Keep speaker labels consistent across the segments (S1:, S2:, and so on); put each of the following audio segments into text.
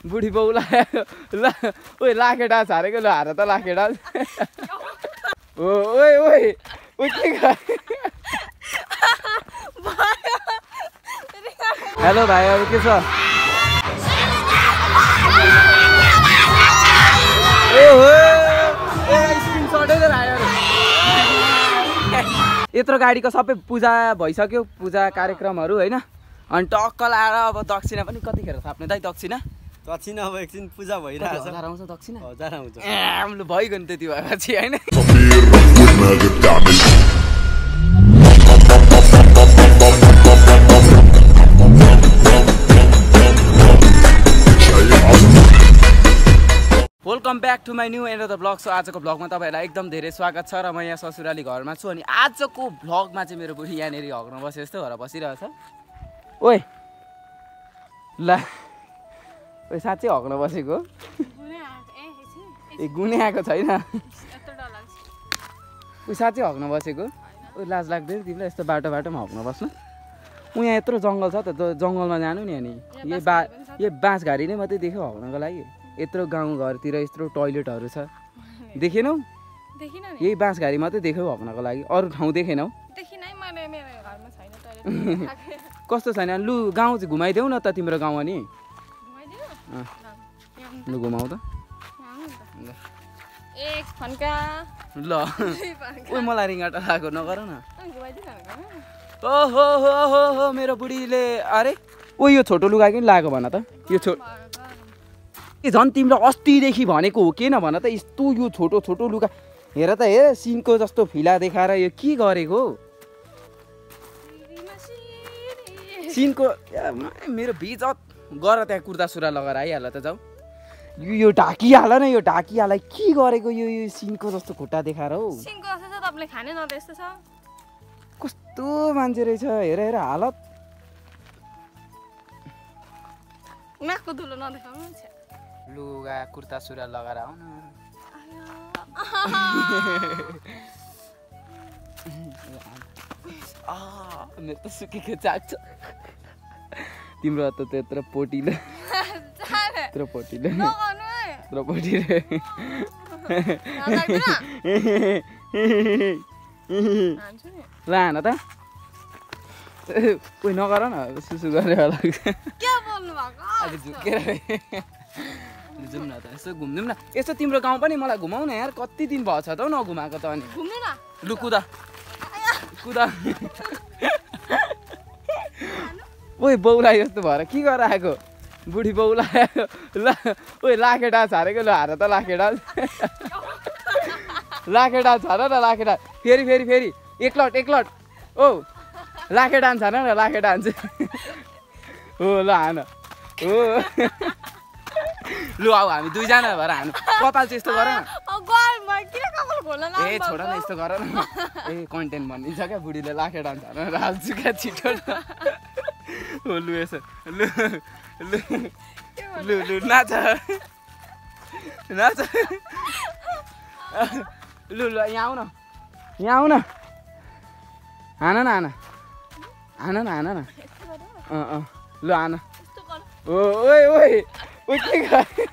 S1: बुढी बाउला ल ओइ लाखे डान्स हारेको ल हार त लाखे डान्स ओइ ओइ ओइ के गरे हेलो भाइहरु के छ ओहो ए स्क्रिन शटै छ भाइहरु यत्रो गाडीको सबै पूजा भइसक्यो पूजा कार्यक्रमहरु हैन अनि टक्क लाएर अब दक्षिणा पनि कतिखेर थाप्ने दाइ दक्षिणा
S2: दक्षिणा अब एकछिन पूजा भइरहेछ
S1: हजार आउँछ दक्षिणा
S2: हजार आउँछ
S1: लु भइगयो नि त्यति भएपछि हैन welcome back to my new end of the blog. So आजको ब्लगमा तपाईँहरूलाई एकदम धेरै स्वागत छ र म यहाँ ससुराली घरमा छु अनि आजको ब्लगमा चाहिँ मेरो बुढी यहाँनिर हग्न बसे जस्तो भएर बसिरहेछ। ओइ ला ओइ साँच्चै हग्न बसेको ए गुने आएको छैन उयो साँच्चै हग्न बसेको ओइ लाज लाग्दैन तिमीलाई यस्तो बाटो बाटोमा हग्न बस्नु उ यहाँ यत्रो जङ्गल छ त जङ्गलमा जानु नि अनि यो बाँसघारी नै मात्रै देख्यो हग्नको लागि यत्रो गाउँघरतिर यत्रो टोइलेटहरू छ देखेनौ यही बाँसघारी मात्रै देख्यौ हग्नको लागि अरू ठाउँ देखेनौ कस्तो छैन लु गाउँ चाहिँ घुमाइदेऊ न त तिम्रो गाउँ अनि लु घुमाउ त ल ओ मलाई रिङ्गाटा लागेको नगर न ओहो हो हो हो मेरो बुढीले अरे ओ यो छोटो लुगा किन लाग्यो भन त यो झन् तिम्रो अस्तिदेखि भनेको हो के न भन त यस्तो यो छोटो छोटो लुगा हेर त हेर सिनको जस्तो फिला देखाएर यो के गरेको सिनको मेरो बिजत गर त्यहाँ कुर्ता सुरा लगाएर आइहाल त जाऊ यो ढाकिहाल न यो ढाकिहाल के गरेको यो सिनको जस्तो खुट्टा देखाएर हौ कस्तो मान्छे रहेछ हेर हेर हालत लुगा कुर्ता सुरा लगाएर आउन मेरो त सुकेको चाक छ तिम्रो त त्यत्रो पोटिलो त्यत्रो पोटिलो त्यत्रो पोटिलो ल हान त कोही नगर न सुसु गरेर झुकेर जाउँ न त यसो घुम्दिउँ न यसो तिम्रो गाउँ पनि मलाई घुमाउ न यार कति दिन भएछ त हौ नघुमाएको त अनि लु कुदा कुदा ओइ बाउला यस्तो भएर के गरेर आएको बुढी बाउला ल ओइ लाखे डान्स हारेको ल हार त लाखे डान्स लाखे डान्स हार न लाखे डान्स फेरि फेरि फेरि एकलट ओ लाखे डान्स हान न लाखे डान्स हो ल हान हो लु आऊ हामी दुईजना भएर हानु कपाल चाहिँ यस्तो गर न ए छोड न यस्तो गर न ए कन्टेन्ट भनिदिन्छ क्या बुढीले लाखे डान्स हान हाल्छु क्या छिटो हो लु यसो लु लु लु लु नाच नाच लु ल यहाँ आऊ न यहाँ आऊ न हान न हान हान न हान न लु हान ओइ ओइ ओइ के गरे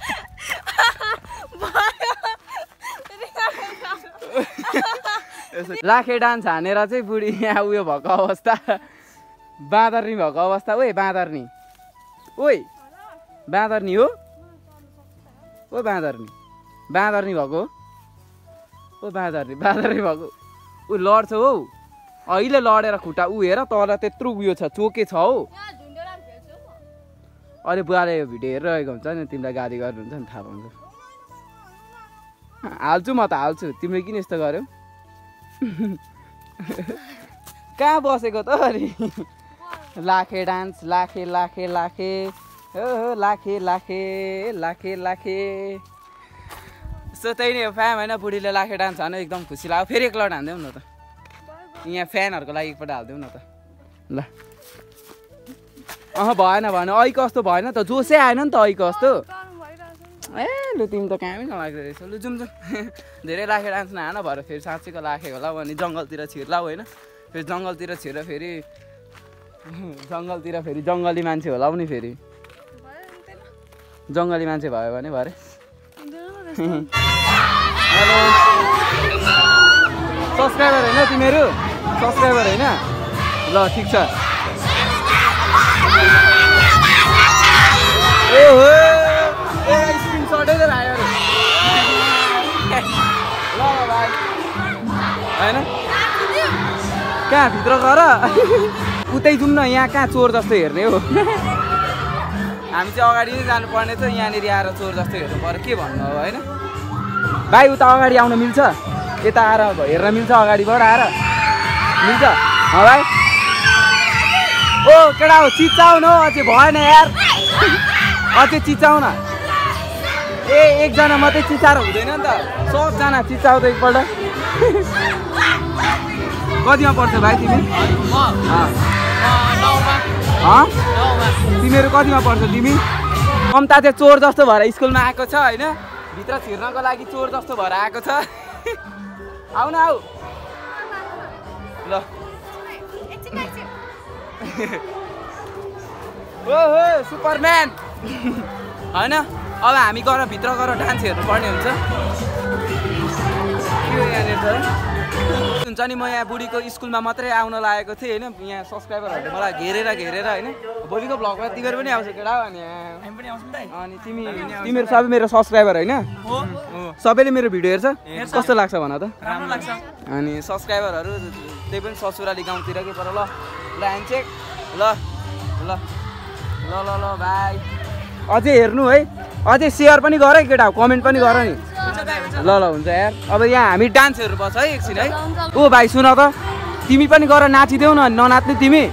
S1: लाखे डान्स हानेर चाहिँ बुढी यहाँ उयो भएको अवस्था बाँदर्नी भएको अवस्था ओइ बाँदर्नी ओइ बाँदर्नी हो ओ बाँदर्नी बाँदर्नी भएको ओ बाँदर्नी बाँदर्नी भएको ऊ लड्छ हौ अहिले लडेर खुट्टा ऊ हेर तल त्यत्रो उयो छ चोके छ हौ अहिले बुवाले यो भिडियो हेरिरहेको हुन्छ नि तिमीलाई गाली गर्नुहुन्छ नि थाहा पाउँछ हाल्छु म त हाल्छु तिमीले किन यस्तो गर्यौ कहाँ बसेको त अनि लाखे डान्स लाखे लाखे लाखे हो लाखे लाखे लाखे लाखे सो त्यही नै हो फ्याम होइन बुढीले लाखे डान्स हाल्नु एकदम खुसी लाग्यो फेरि एकलट हान्देऊ न त यहाँ फ्यानहरूको लागि एकपल्ट हालिदेऊ न त ल भएन भएन ऐ कस्तो भएन त जोसै आएन नि त ऐ कस्तो ए लु तिमी त कामै नलाग्दो रहेछ लु जाउँ जाउँ धेरै लाखे डान्स नहान भएर फेरि साँच्चैको लाखे होला भने जङ्गलतिर छिर्लाऊ होइन फेरि जङ्गलतिर छिरेर फेरि जङ्गलतिर फेरि जङ्गली मान्छे होला नि फेरि जङ्गली मान्छे भयो भने भरे सब्सक्राइबर होइन तिमीहरू सब्सक्राइबर होइन ल ठिक छ ओहो ए स्क्रिनसटै त आयो ल भाइ होइन कहाँ भित्र गएर उतै जाउँ न यहाँ कहाँ चोर जस्तो हेर्ने हो हामी चाहिँ अगाडि नै जानुपर्ने छ यहाँनिर आएर चोर जस्तो हेर्नु पर्यो के भन्नु अब होइन भाइ उता अगाडि आउन मिल्छ यता आएर हेर्न मिल्छ अगाडिबाट आएर मिल्छ भाइ ओ केटा हो चिच्चाउन हो अझै भएन यार अझै चिच्चाउन ए एकजना मात्रै चिच्चाएर हुँदैन नि त सबजना चिच्चाउँदै एकपल्ट कतिमा पर्छ भाइ तिमी तिमीहरू कतिमा पर्छ तिमी ममता चाहिँ चोर जस्तो भएर स्कुलमा आएको छ होइन भित्र छिर्नको लागि चोर जस्तो भएर आएको छ आऊ न आऊ ल ओहो सुपरम्यान होइन अब हामी गएर भित्र गएर डान्स हेर्नु पर्ने हुन्छ हुन्छ नि म यहाँ बुढीको स्कुलमा मात्रै आउन लागेको थिएँ होइन यहाँ सब्सक्राइबरहरूले मलाई घेरेर होइन भोलिको भ्लगमा तिमीहरू पनि आउँछ केटा अनि तिमीहरू सबै मेरो सब्सक्राइबर होइन सबैले मेरो भिडियो हेर्छ कस्तो लाग्छ भन त राम्रो लाग्छ अनि सब्सक्राइबरहरू त्यही पनि ससुराली गाउँतिर के पर ल ह्यान्डसेक ल ल ल ल ल भाइ अझै हेर्नु है अझै सेयर पनि गर है केटा कमेन्ट पनि गर नि ल ल हुन्छ यार अब यहाँ हामी डान्स हेर्नुपर्छ है एकछिन है ओ भाइ सुन त तिमी पनि गर नाचिदेऊ न ननाच्ने तिमी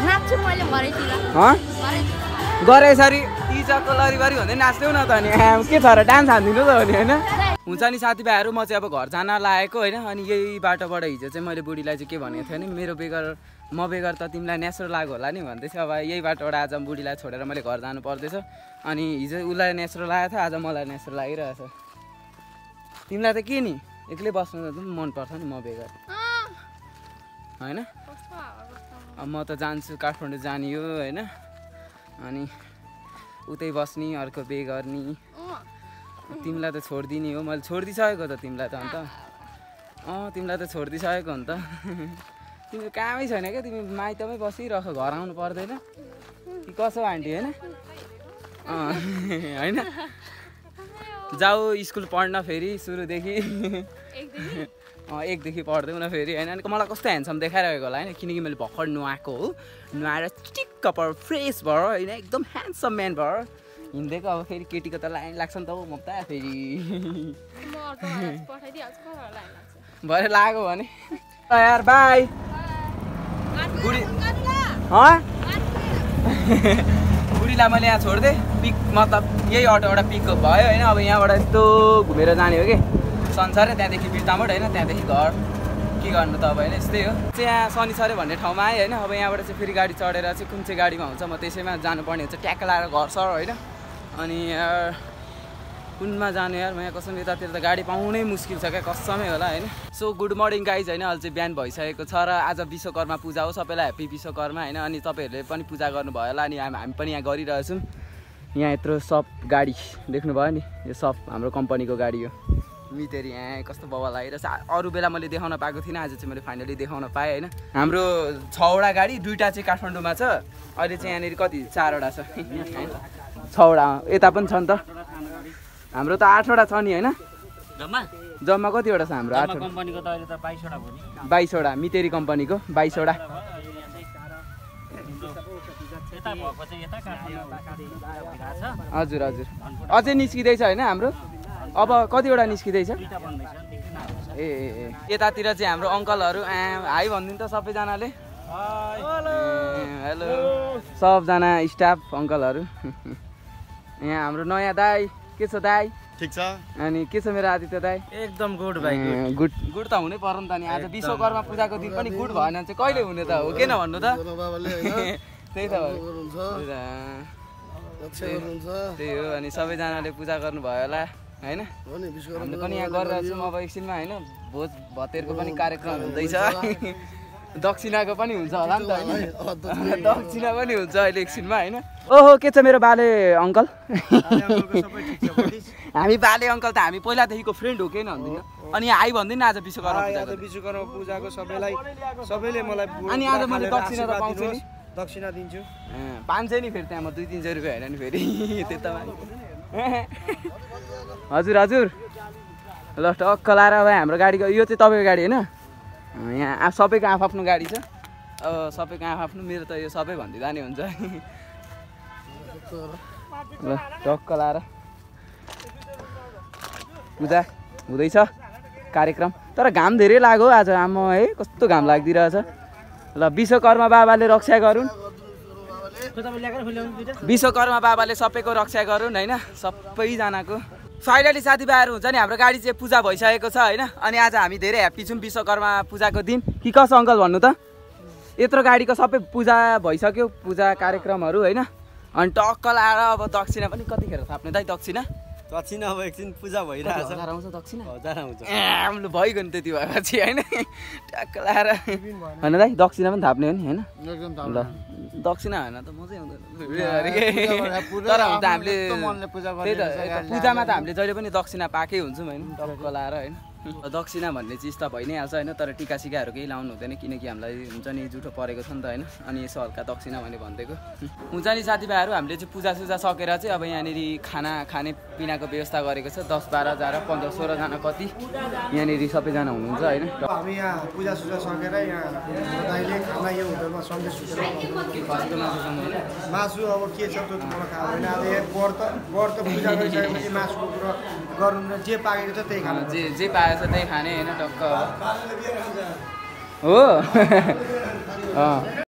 S1: गरे यसरी इज्जतको लरीबरी भन्दै नाच्देऊ न त अनि के छ र डान्स हानिदिनु त भने होइन हुन्छ नि साथीभाइहरू म चाहिँ अब घर जान लागेको होइन अनि यही बाटोबाट हिजो चाहिँ मैले बुढीलाई चाहिँ के भनेको थिएँ नि मेरो बेगर म बेगर त तिमीलाई नेचरल लाग्यो होला नि भन्दैछ अब यही बाटोबाट आज बुढीलाई छोडेर मैले घर जानु पर्दैछ अनि हिजो उसलाई नेचरल लागेको थियो आज मलाई नेचरल लागिरहेछ तिमीलाई त के नि एक्लै बस्नु त मनपर्छ नि म बेगर होइन अब म त जान्छु काठमाडौँ जाने हो होइन अनि उतै बस्ने अर्को बे गर्ने तिमीलाई त छोडिदिने हो मैले छोडिदिइसकेको त तिमीलाई त अन्त तिमीलाई त छोडिदिइसकेको हो नि त तिम्रो कामै छैन क्या तिमी माइतमै बसिरह घर आउनु पर्दैन कि कसो आन्टी होइन होइन जाऊ स्कुल पढ्न फेरि सुरुदेखि एकदेखि पढ्दै न फेरि होइन अनि मलाई कस्तो ह्यान्डसम देखाइरहेको होला होइन किनकि मैले भर्खर नुहाएको हो नुहाएर टिक्क पर फ्रेस भयो होइन एकदम ह्यान्डसम म्यान भयो हिँडेको अब फेरि केटीको त लाइन लाग्छ नि त म त फेरि भरे लाग्यो भने यार बाई बुढी बुढीलाई मैले यहाँ छोडिदिएँ पिक मतलब यही अटोबाट पिकअप भयो होइन अब यहाँबाट यस्तो घुमेर जाने हो कि संसारै त्यहाँदेखि बिर्तामोड होइन त्यहाँदेखि घर के गर्नु त अब होइन यस्तै हो चाहिँ यहाँ शनिसरे भन्ने ठाउँमा आएँ होइन अब यहाँबाट चाहिँ फेरि गाडी चढेर चाहिँ कुन चाहिँ गाडीमा हुन्छ म त्यसैमा जानुपर्ने हुन्छ ट्याक्क लाएर घर सर होइन अनि कुनमा जानु यार म यहाँ कसम यतातिर त गाडी पाउनै मुस्किल छ क्या कसमै होला होइन सो गुड मर्निङ गाइज होइन अहिले चाहिँ बिहान भइसकेको छ र आज विश्वकर्मा पूजा हो सबैलाई ह्याप्पी विश्वकर्मा होइन अनि तपाईँहरूले पनि पूजा गर्नुभयो होला अनि हामी पनि यहाँ गरिरहेछौँ यहाँ यत्रो सप गाडी देख्नुभयो नि यो सप हाम्रो कम्पनीको गाडी हो मितेरी यहाँ कस्तो बवा लागिरहेछ अरू बेला मैले देखाउन पाएको थिइनँ आज चाहिँ मैले फाइनली देखाउन पाएँ होइन हाम्रो 6वटा गाडी 2टा चाहिँ काठमाडौँमा छ अहिले चाहिँ यहाँनिर कति 4वटा छ 6वटा यता पनि छ नि त हाम्रो त 8वटा छ नि होइन जम्मा कतिवटा छ हाम्रो 22वटा मितेरी कम्पनीको 22वटा हजुर हजुर अझै निस्किँदैछ होइन हाम्रो अब कतिवटा निस्किँदैछ ए यतातिर चाहिँ हाम्रो अङ्कलहरू हाई भनिदिनु त सबैजनाले हेलो सबजना स्टाफ अङ्कलहरू यहाँ हाम्रो नयाँ दाई के छ दाई
S2: ठीक छ
S1: अनि के छ मेरो आदित्य दाई
S2: एकदम गुड भाइ
S1: गुड गुड त हुनै पर्यो नि त नि आज विश्वकर्मा पूजाको दिन पनि गुड भएन चाहिँ कहिले हुने त हो किन भन्नु त त्यही त त्यही हो अनि सबैजनाले पूजा गर्नुभयो होला होइन हामीले पनि यहाँ गरिरहेको छौँ अब एकछिनमा होइन भोज भतेरको पनि कार्यक्रम हुँदैछ दक्षिणाको पनि हुन्छ होला नि त होइन दक्षिणा पनि हुन्छ अहिले एकछिनमा होइन ओहो के छ मेरो बाले अङ्कल हामी बाले अङ्कल त हामी पहिलादेखिको फ्रेन्ड हो केही नभन्दिनँ अनि आइ भन्दैन आज
S2: विश्वकर्मा पूजाको सबैले मलाई
S1: अनि आज मैले दक्षिणा त पाउँछु नि
S2: दक्षिणा दिन्छु
S1: 500 नि फेरि त्यहाँ म 200-300 रुपियाँ होइन नि फेरि त्यतामा हजुर हजुर ल टक्क लाएर अब हाम्रो गाडीको यो चाहिँ तपाईँको गाडी होइन यहाँ सबैको आफ्नो गाडी छ अब सबैको आफ्नो मेरो त यो सबै भनिदिँदा नि हुन्छ ल टक्क लाएर पूजा हुँदैछ कार्यक्रम तर घाम धेरै लाग्यो आज आमा है कस्तो घाम लागिदिरहेछ ल विश्वकर्मा बाबाले रक्षा गरून् विश्वकर्मा बाबाले सबैको रक्षा गरून् होइन सबैजनाको फाइनली साथीभाइहरू हुन्छ नि हाम्रो गाडी चाहिँ पूजा भइसकेको छ होइन अनि आज हामी धेरै ह्याप्पी छौँ विश्वकर्मा पूजाको दिन कि कसो अङ्कल भन्नु त यत्रो गाडीको सबै पूजा भइसक्यो पूजा कार्यक्रमहरू होइन अनि टक्क लाएर अब दक्षिणा पनि कतिखेर थाप्ने दाइ दक्षिणा
S2: दक्षिणा अब एकछिन पूजा भइरहेछ
S1: आउँछ दक्षिणा
S2: आउँछ
S1: भइगयो नि त्यति भएपछि होइन ट्याक्क लाएर होइन दाइ दक्षिणा पनि थाप्ने हो नि होइन ल दक्षिणा होइन त मजै आउँदैन तर त हामीले त्यही त पूजामा त हामीले जहिले पनि दक्षिणा पाएकै हुन्छौँ होइन टक्क लाएर होइन दक्षिणा भन्ने चिज त भइ नै हाल्छ होइन तर टिका सिकाहरू केही लाउनु हुँदैन किनकि हामीलाई हुन्छ नि जुठो परेको छ नि त होइन अनि यसो हल्का दक्षिणा भने भनिदिएको हुन्छ नि साथीभाइहरू हामीले चाहिँ पूजासुजा सकेर चाहिँ अब यहाँनिर खानेपिनाको व्यवस्था गरेको छ 10, 12 जना 15, 16 जना कति यहाँनिर सबैजना हुनुहुन्छ होइन
S2: हामी यहाँ पूजासुजा सकेर यहाँ दाइले खाना यो होटलमा सन्देश मासु अब के छ त्यो मलाई थाहा छैन अब व्रत पूजा गरिसकेपछि मासुको कुरो गर्नु जे पाकेको छ त्यही खानु
S1: जे पाएको छ त्यही खाने होइन टक्क हो